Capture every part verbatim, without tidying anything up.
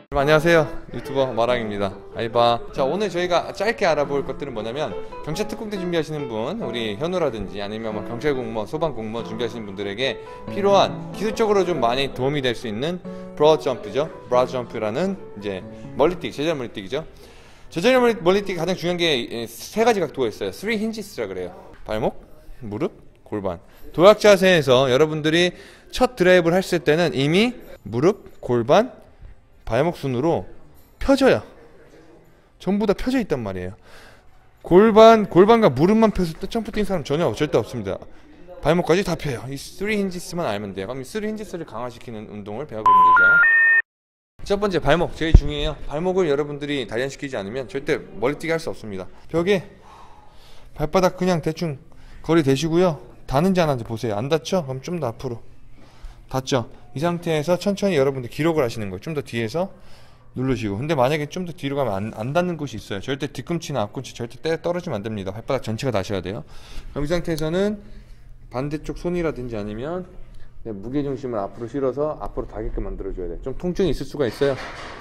안녕하세요, 유튜버 마랑입니다. 아이바. 자, 오늘 저희가 짧게 알아볼 것들은 뭐냐면, 경찰 특공대 준비하시는 분, 우리 현우라든지 아니면 뭐 경찰 공무원, 소방 공무원 준비하시는 분들에게 필요한 기술적으로 좀 많이 도움이 될 수 있는 브로드 점프죠. 브로드 점프라는 이제 멀리뛰기, 제자리 멀리뛰기죠. 제자리 멀리뛰기 가장 중요한 게 세 가지 각도가 있어요. 쓰리 힌지스라 그래요. 발목, 무릎, 골반. 도약 자세에서 여러분들이 첫 드라이브를 했을 때는 이미 무릎, 골반, 발목 순으로 펴져요. 전부 다 펴져 있단 말이에요. 골반, 골반과 무릎만 펴서 점프 뛴 사람 전혀 절대 없습니다. 발목까지 다 펴요. 이 쓰리 힌지스만 알면 돼요. 그럼 이 쓰리 힌지스를 강화시키는 운동을 배워보면 되죠. 첫 번째, 발목. 제일 중요해요. 발목을 여러분들이 단련시키지 않으면 절대 멀리뛰기 할 수 없습니다. 벽에 발바닥 그냥 대충 거리 대시고요. 닿는지 안 하는지 보세요. 안 닿죠? 그럼 좀 더 앞으로. 닿죠? 이 상태에서 천천히 여러분들 기록을 하시는 거예요. 좀 더 뒤에서 누르시고. 근데 만약에 좀 더 뒤로 가면 안, 안 닿는 곳이 있어요. 절대 뒤꿈치나 앞꿈치 절대 때 떨어지면 안 됩니다. 발바닥 전체가 닿으셔야 돼요. 그럼 이 상태에서는 반대쪽 손이라든지 아니면 무게중심을 앞으로 실어서 앞으로 닿게끔 만들어줘야 돼요. 좀 통증이 있을 수가 있어요.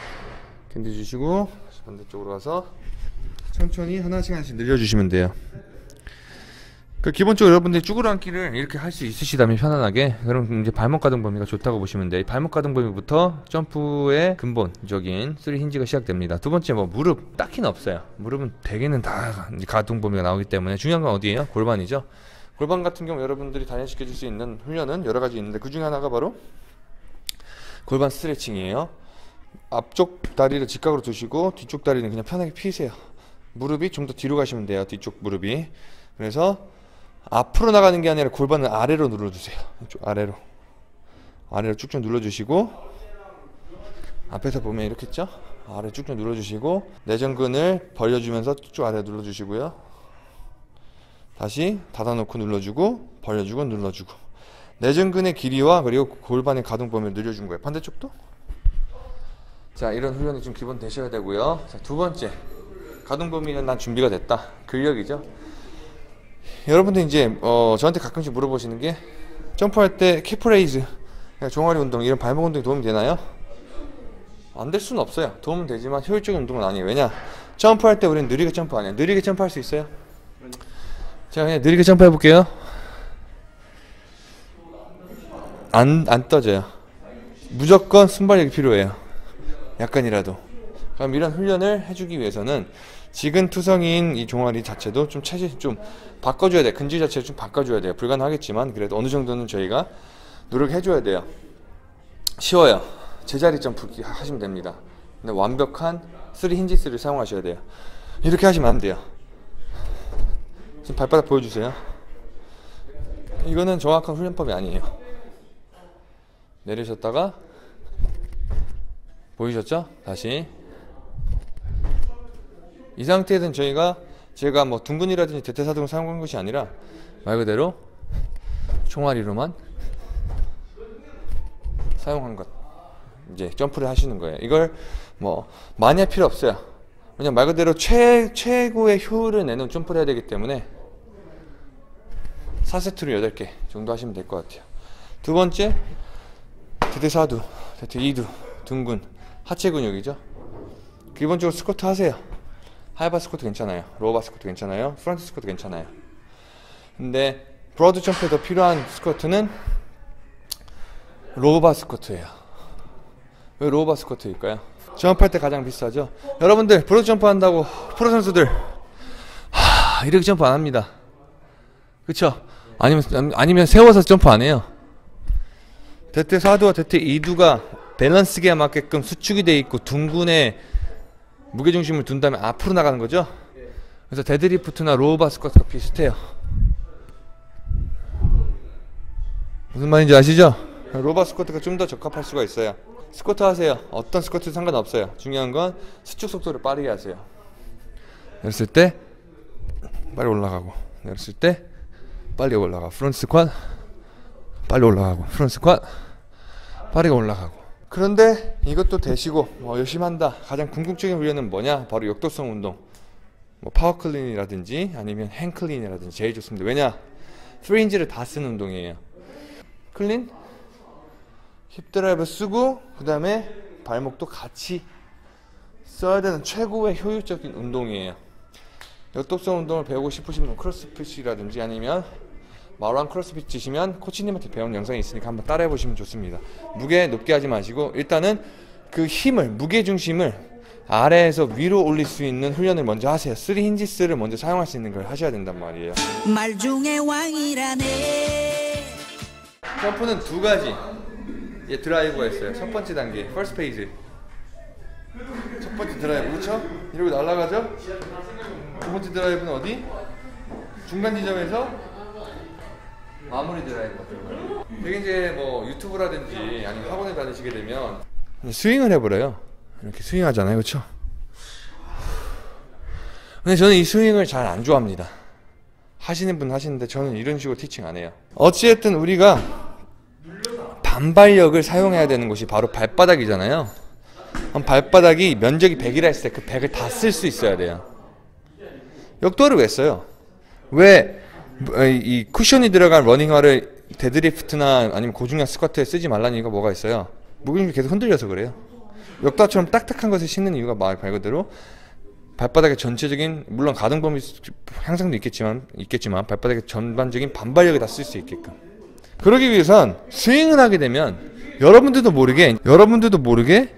견뎌주시고 반대쪽으로 가서 천천히 하나씩 하나씩 늘려주시면 돼요. 그 기본적으로 여러분들이 쭈그러앉기를 이렇게 할 수 있으시다면 편안하게, 그럼 이제 발목 가동 범위가 좋다고 보시면 돼요. 발목 가동 범위부터 점프의 근본적인 쓰리 힌지가 시작됩니다. 두 번째, 뭐 무릎 딱히는 없어요. 무릎은 대개는 다 가동 범위가 나오기 때문에 중요한 건 어디예요? 골반이죠. 골반 같은 경우 여러분들이 단련시켜 줄 수 있는 훈련은 여러 가지 있는데 그 중에 하나가 바로 골반 스트레칭이에요. 앞쪽 다리를 직각으로 두시고 뒤쪽 다리는 그냥 편하게 피세요. 무릎이 좀 더 뒤로 가시면 돼요. 뒤쪽 무릎이. 그래서 앞으로 나가는 게 아니라 골반을 아래로 눌러주세요. 이쪽 아래로 아래로 쭉쭉 눌러주시고, 앞에서 보면 이렇게 있죠? 아래 쭉쭉 눌러주시고 내전근을 벌려주면서 쭉 아래 눌러주시고요. 다시 닫아놓고 눌러주고 벌려주고 눌러주고, 내전근의 길이와 그리고 골반의 가동 범위를 늘려준 거예요. 반대쪽도. 자, 이런 훈련이 좀 기본 되셔야 되고요. 자, 두 번째, 가동 범위는 난 준비가 됐다. 근력이죠. 여러분들 이제 어 저한테 가끔씩 물어보시는 게, 점프할 때 킥프레이즈, 종아리 운동, 이런 발목 운동이 도움이 되나요? 안 될 수는 없어요. 도움은 되지만 효율적인 운동은 아니에요. 왜냐? 점프할 때 우리는 느리게 점프 안 해요. 느리게 점프할 수 있어요? 자, 그냥 느리게 점프해 볼게요. 안, 안 떠져요. 무조건 순발력이 필요해요. 약간이라도. 그럼 이런 훈련을 해주기 위해서는 지근투성이인 이 종아리 자체도 좀 체질 좀 바꿔줘야 돼요. 근질 자체를 좀 바꿔줘야 돼요. 불가능하겠지만 그래도 어느 정도는 저희가 노력해줘야 돼요. 쉬워요. 제자리 점프 하시면 됩니다. 근데 완벽한 쓰리 힌지스를 사용하셔야 돼요. 이렇게 하시면 안 돼요. 지금 발바닥 보여주세요. 이거는 정확한 훈련법이 아니에요. 내리셨다가 보이셨죠? 다시 이 상태에서는 저희가 제가 뭐 둥근이라든지 대퇴사동을 사용한 것이 아니라 말 그대로 총알이로만 사용한 것, 이제 점프를 하시는 거예요. 이걸 뭐 많이 할 필요 없어요. 왜냐면 말 그대로 최, 최고의 효율을 내는 점프를 해야 되기 때문에 사 세트로 여덟 개 정도 하시면 될 것 같아요. 두 번째, 대퇴사두, 대퇴이두, 둥근, 하체 근육이죠. 기본적으로 스쿼트 하세요. 하이바 스쿼트 괜찮아요. 로우바 스쿼트 괜찮아요. 프런트 스쿼트 괜찮아요. 근데 브로드 점프에 더 필요한 스쿼트는 로우바 스쿼트예요. 왜 로우바 스쿼트일까요? 점프할 때 가장 비싸죠. 여러분들 브로드 점프 한다고 프로 선수들 하, 이렇게 점프 안 합니다. 그쵸? 아니면 아니면 세워서 점프 안 해요. 대퇴 사두와 대퇴 이두가 밸런스기에 맞게끔 수축이 돼 있고 둥근에 무게중심을 둔 다음에 앞으로 나가는 거죠. 그래서 데드리프트나 로우바 스쿼트가 비슷해요. 무슨 말인지 아시죠? 로우바 스쿼트가 좀 더 적합할 수가 있어요. 스쿼트 하세요. 어떤 스쿼트도 상관없어요. 중요한 건 수축 속도를 빠르게 하세요. 내렸을 때 빨리 올라가고, 내렸을 때 빨리 올라가고, 프론트 스쿼트 빨리 올라가고, 프론트 스쿼트 빠르게 올라가고. 그런데 이것도 되시고 뭐 열심히 한다. 가장 궁극적인 훈련은 뭐냐? 바로 역도성 운동. 뭐 파워클린이라든지 아니면 핸클린이라든지 제일 좋습니다. 왜냐? 쓰리 힌지를 다 쓰는 운동이에요. 클린, 힙 드라이브 쓰고 그 다음에 발목도 같이 써야 되는 최고의 효율적인 운동이에요. 역독성 운동을 배우고 싶으신 분은 크로스핏이라든지 아니면 마루안 크로스핏 치시면 코치님한테 배운 영상이 있으니까 한번 따라해 보시면 좋습니다. 무게 높게 하지 마시고 일단은 그 힘을, 무게 중심을 아래에서 위로 올릴 수 있는 훈련을 먼저 하세요. 쓰리 힌지스를 먼저 사용할 수 있는 걸 하셔야 된단 말이에요. 말 중에 왕이라네. 점프는 두 가지 예, 드라이브가 있어요. 첫 번째 단계, 퍼스트 페이즈. 첫 번째 드라이브, 그렇죠? 이러고 날아가죠? 두 번째 드라이브는 어디? 중간 지점에서 마무리 드라이브가 들어가요. 되게 이제 뭐 유튜브라든지 아니면 학원에 다니시게 되면 스윙을 해버려요. 이렇게 스윙하잖아요, 그렇죠? 근데 저는 이 스윙을 잘 안 좋아합니다. 하시는 분 하시는데 저는 이런 식으로 티칭 안 해요. 어찌됐든 우리가 반발력을 사용해야 되는 곳이 바로 발바닥이잖아요. 그럼 발바닥이 면적이 백이라 했을 때 그 백을 다 쓸 수 있어야 돼요. 역도를 왜 써요? 왜 이 쿠션이 들어간 러닝화를 데드리프트나 아니면 고중량 스쿼트에 쓰지 말라는 이유가 뭐가 있어요? 무게중심이 계속 흔들려서 그래요. 역도처럼 딱딱한 것을 신는 이유가 말 그대로 발바닥의 전체적인, 물론 가동 범위 향상도 있겠지만 있겠지만 발바닥의 전반적인 반발력을 다 쓸 수 있게끔. 그러기 위해선 스윙을 하게 되면 여러분들도 모르게 여러분들도 모르게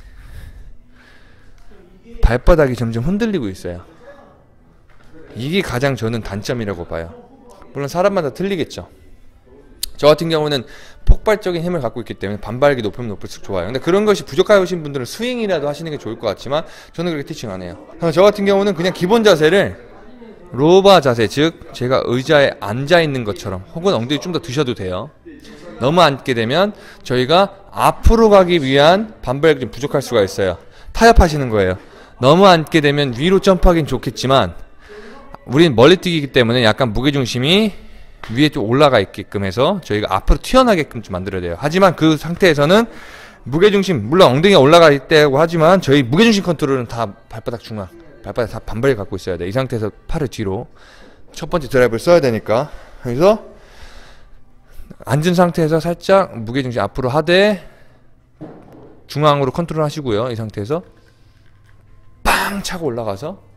발바닥이 점점 흔들리고 있어요. 이게 가장 저는 단점이라고 봐요. 물론 사람마다 틀리겠죠. 저 같은 경우는 폭발적인 힘을 갖고 있기 때문에 반발력이 높으면 높을수록 좋아요. 근데 그런 것이 부족하신 분들은 스윙이라도 하시는 게 좋을 것 같지만 저는 그렇게 티칭 안 해요. 저 같은 경우는 그냥 기본 자세를 로바 자세, 즉 제가 의자에 앉아 있는 것처럼, 혹은 엉덩이 좀 더 드셔도 돼요. 너무 앉게 되면 저희가 앞으로 가기 위한 반발력이 좀 부족할 수가 있어요. 타협하시는 거예요. 너무 앉게 되면 위로 점프하긴 좋겠지만 우린 멀리 뛰기이기 때문에 약간 무게중심이 위에 좀 올라가 있게끔 해서 저희가 앞으로 튀어나게끔 좀 만들어야 돼요. 하지만 그 상태에서는 무게중심, 물론 엉덩이가 올라가 있다고 하지만 저희 무게중심 컨트롤은 다 발바닥 중앙, 발바닥 다 반발을 갖고 있어야 돼. 이 상태에서 팔을 뒤로 첫 번째 드라이브를 써야 되니까. 그래서 앉은 상태에서 살짝 무게중심 앞으로 하되 중앙으로 컨트롤 하시고요. 이 상태에서 빵 차고 올라가서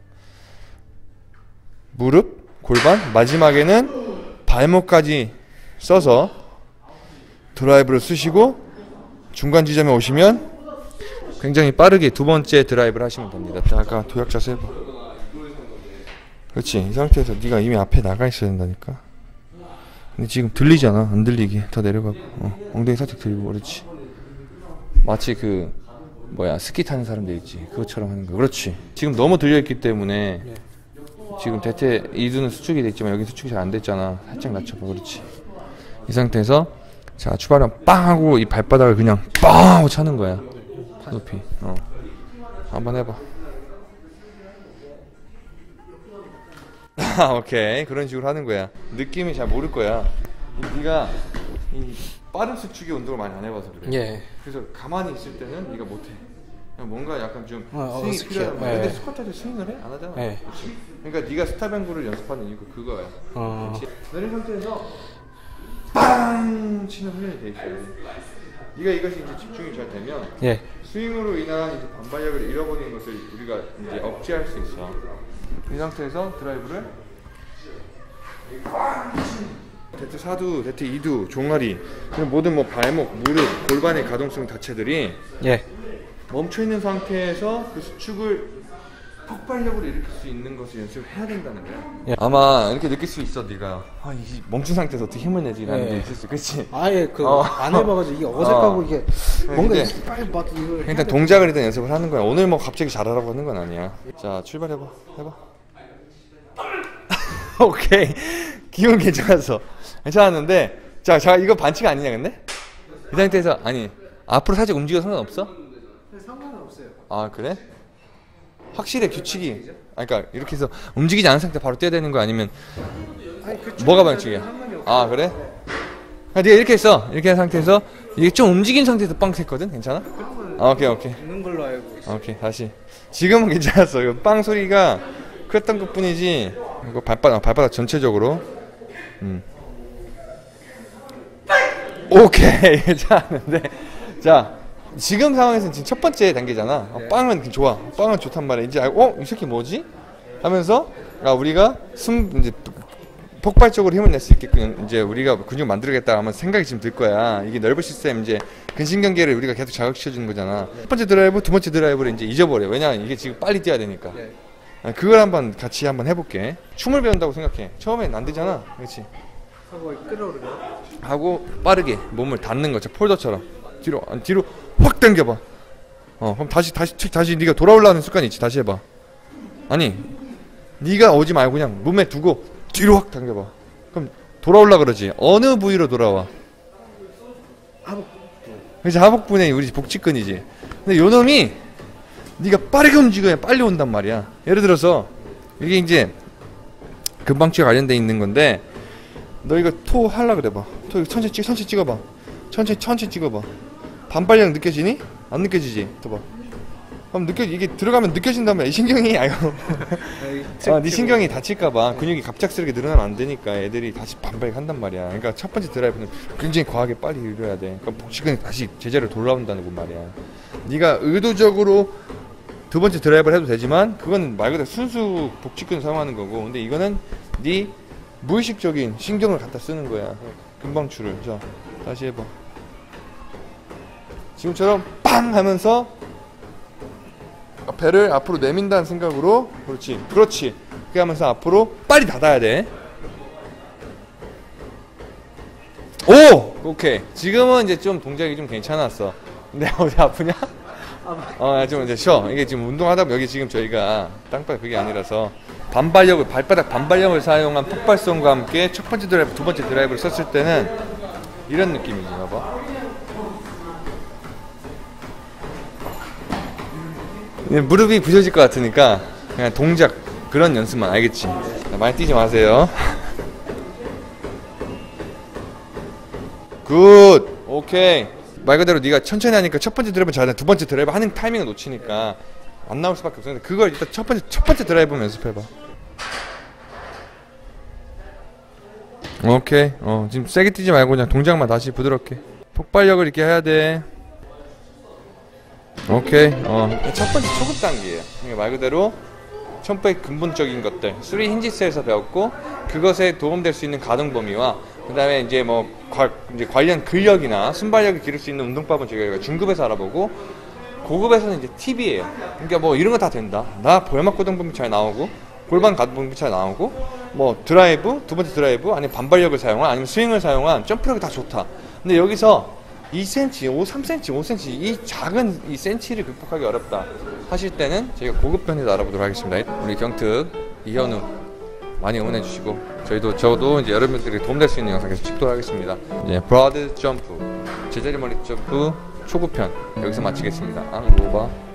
무릎, 골반, 마지막에는 발목까지 써서 드라이브를 쓰시고 중간 지점에 오시면 굉장히 빠르게 두 번째 드라이브를 하시면 됩니다. 자, 아까 도약 자세 해봐. 그렇지. 이 상태에서 네가 이미 앞에 나가 있어야 된다니까. 근데 지금 들리잖아. 안 들리게 더 내려가고 어, 엉덩이 살짝 들고. 그렇지. 마치 그 뭐야 스키 타는 사람들 있지, 그것처럼 하는 거. 그렇지. 지금 너무 들려있기 때문에 지금 대퇴 이두는 수축이 됐지만 여기 수축이 잘 안 됐잖아. 살짝 낮춰봐. 그렇지. 이 상태에서 자 출발하면 빵 하고 이 발바닥을 그냥 빵 하고 차는 거야. 높이. 어. 한번 해봐. 오케이. 그런 식으로 하는 거야. 느낌이 잘 모를 거야. 네가 이 빠른 수축의 운동을 많이 안 해봐서 그래. 예. 그래서 가만히 있을 때는 네가 못해. 뭔가 약간 좀 어, 스윙이 필요한 거야. 근데 예. 스쿼트 할 때 스윙을 해? 안 하잖아. 예. 그치? 그러니까 네가 스타뱅구를 연습하는 이유가 그거야. 어. 내린 상태에서 빵 치는 훈련이 돼 있어요. 네가 이것이 이제 집중이 잘 되면 예. 스윙으로 인한 이제 반발력을 잃어버리는 것을 우리가 이제 억제할 수 있어. 이 상태에서 드라이브를 대퇴 사두, 대퇴 이두, 종아리, 모든 뭐 발목, 무릎, 골반의 가동성 자체들이 예. 멈춰 있는 상태에서 그 수축을 폭발력으로 일으킬 수 있는 것을 연습을 해야 된다는 거야. 예. 아마 이렇게 느낄 수 있어. 네가 아, 이 멈춘 상태에서 어떻게 힘을 내지라는 게 예. 있을 수, 그렇지? 아예 그 어. 안 해봐가지고 이게 어색하고 어. 이게 뭔가 근데 이렇게 빨리 막 이걸 일단 동작을 일단 연습을 하는 거야. 오늘 뭐 갑자기 잘하라고 하는 건 아니야. 자, 출발해봐. 해봐. 오케이. 기분 괜찮았어. 괜찮았는데, 자, 자, 이거 반칙 아니냐 근데? 이 상태에서 아니 앞으로 살짝 움직여도 상관없어? 상관은 없어요. 아 그래? 확실해 규칙이. 아 그러니까 이렇게 해서 움직이지 않은 상태 바로 뛰어야 되는 거 아니면 아니, 그 뭐가 반칙이야? 아 그래? 아, 네가 이렇게 했어. 이렇게 한 상태에서 이게 좀 움직인 상태에서 빵 샜거든. 괜찮아? 아, 오케이 오케이. 있는 걸로 알고 있어. 오케이 다시. 지금은 괜찮았어. 이거 빵 소리가 컸던 것뿐이지. 이거 발바닥 발바닥 전체적으로. 음. 오케이 괜찮은데. 자 지금 상황에서는 지금 첫 번째 단계잖아. 어, 네. 빵은 좋아. 빵은 좋단 말이야. 이제 알고, 어? 이 새끼 뭐지? 하면서 아 우리가 숨 이제 폭발적으로 힘을 낼 수 있게끔 이제 우리가 근육 만들겠다 하면 생각이 지금 들 거야. 이게 nervous 시스템 이제 근신경계를 우리가 계속 자극시켜 주는 거잖아. 첫 번째 드라이브, 두 번째 드라이브를 이제 잊어버려. 왜냐면 이게 지금 빨리 뛰어야 되니까. 네. 아, 그걸 한번 같이 한번 해볼게. 춤을 배운다고 생각해. 처음엔 안 되잖아. 그렇지? 하고 끌어오르게. 하고 빠르게 몸을 닿는 거죠. 폴더처럼 뒤로 아니, 뒤로 확 당겨봐. 어 그럼 다시 다시 다시 네가 돌아올라는 습관이 있지. 다시 해봐. 아니 네가 오지 말고 그냥 몸에 두고 뒤로 확 당겨봐. 그럼 돌아올라 그러지. 어느 부위로 돌아와? 하복. 그래서 하복부는 우리 복직근이지. 근데 요 놈이 네가 빠르게 움직여야 빨리 온단 말이야. 예를 들어서 이게 이제 근방치와 관련돼 있는 건데 너 이거 토 하려 그래봐. 토 이거 천천히 찍 천천히 찍어봐. 천천히 천천히 찍어봐. 반발력 느껴지니? 안 느껴지지? 또 봐. 그럼 느껴 이게 들어가면 느껴진다면 이 신경이 아유. 아, 네 신경이 다칠까봐 근육이 갑작스럽게 늘어나면 안 되니까 애들이 다시 반발한단 말이야. 그러니까 첫 번째 드라이브는 굉장히 과하게 빨리 이뤄야 돼. 그러니까 복식근이 다시 제자리로 돌아온다는 거 말이야. 네가 의도적으로 두 번째 드라이브를 해도 되지만 그건 말 그대로 순수 복직근 사용하는 거고. 근데 이거는 네 무의식적인 신경을 갖다 쓰는 거야. 근방추를. 자 다시 해봐. 지금처럼 빵 하면서 배를 앞으로 내민다는 생각으로. 그렇지 그렇지. 그렇게 하면서 앞으로 빨리 닫아야 돼. 오! 오케이. 지금은 이제 좀 동작이 좀 괜찮았어. 근데 어디 아프냐? 어, 좀 이제 쉬어. 이게 지금 운동하다 보면 여기 지금 저희가 땅바닥 그게 아니라서 반발력을, 발바닥 반발력을 사용한 폭발성과 함께 첫 번째 드라이브, 두 번째 드라이브를 썼을 때는 이런 느낌이지. 봐봐. 무릎이 부서질 것 같으니까 그냥 동작 그런 연습만. 알겠지? 많이 뛰지 마세요. 굿. 오케이. 말 그대로 네가 천천히 하니까 첫 번째 드라이브 잘해. 두 번째 드라이브 하는 타이밍을 놓치니까 안 나올 수밖에 없어. 그걸 일단 첫 번째 첫 번째 드라이브 연습해봐. 오케이. 어 지금 세게 뛰지 말고 그냥 동작만 다시 부드럽게. 폭발력을 이렇게 해야 돼. 오케이. 어첫 번째 초급 단계예요. 그러니까 말 그대로 천부의 근본적인 것들 쓰리 힌지스에서 배웠고 그것에 도움될 수 있는 가동 범위와 그 다음에 이제 뭐 과, 이제 관련 근력이나 순발력을 기를 수 있는 운동법은 저희가 중급에서 알아보고 고급에서는 이제 팁이에요. 그러니까 뭐 이런 거 다 된다. 나 보야막 고동 범위 잘 나오고 골반 가동 범위 잘 나오고 뭐 드라이브 두 번째 드라이브 아니면 반발력을 사용한 아니면 스윙을 사용한 점프력이 다 좋다. 근데 여기서 이 센티미터, 오, 삼 센티미터, 오 센티미터 이 작은 이 센치를 극복하기 어렵다 하실 때는 저희가 고급 편에서 알아보도록 하겠습니다. 우리 경특 이현우 많이 응원해 주시고 저희도 저도 이제 여러분들에게 도움될 수 있는 영상 계속 찍도록 하겠습니다. 이제 브라드 점프, 제자리 머리 점프 초급편 여기서 마치겠습니다. 앙로바.